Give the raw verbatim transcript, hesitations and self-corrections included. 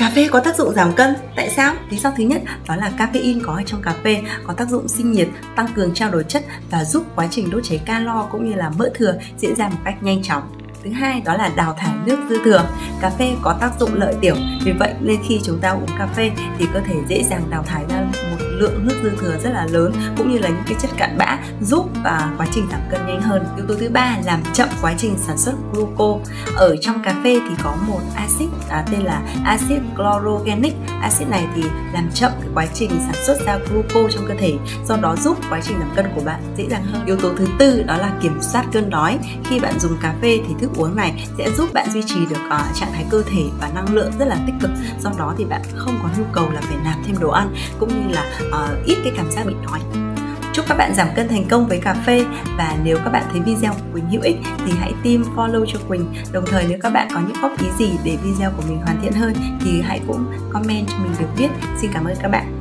Cà phê có tác dụng giảm cân. Tại sao? Lý do thứ nhất đó là caffeine có ở trong cà phê có tác dụng sinh nhiệt, tăng cường trao đổi chất và giúp quá trình đốt cháy calo cũng như là mỡ thừa diễn ra một cách nhanh chóng. Thứ hai đó là đào thải nước dư thừa. Cà phê có tác dụng lợi tiểu, vì vậy nên khi chúng ta uống cà phê thì cơ thể dễ dàng đào thải ra một lượng nước dư thừa rất là lớn, cũng như là những cái chất cặn bã, giúp và quá trình giảm cân nhanh hơn. Yếu tố thứ ba làm chậm quá trình sản xuất gluco. Ở trong cà phê thì có một axit à, tên là axit chlorogenic. Axit này thì làm chậm cái quá trình sản xuất ra gluco trong cơ thể, do đó giúp quá trình giảm cân của bạn dễ dàng hơn. Yếu tố thứ tư đó là kiểm soát cơn đói. Khi bạn dùng cà phê thì thức uống này sẽ giúp bạn duy trì được uh, trạng thái cơ thể và năng lượng rất là tích cực, do đó thì bạn không có nhu cầu là phải nạp thêm đồ ăn, cũng như là uh, ít cái cảm giác bị đói. Chúc các bạn giảm cân thành công với cà phê, và nếu các bạn thấy video của Quỳnh hữu ích thì hãy tim follow cho Quỳnh. Đồng thời nếu các bạn có những góp ý gì để video của mình hoàn thiện hơn thì hãy cũng comment cho mình được biết. Xin cảm ơn các bạn.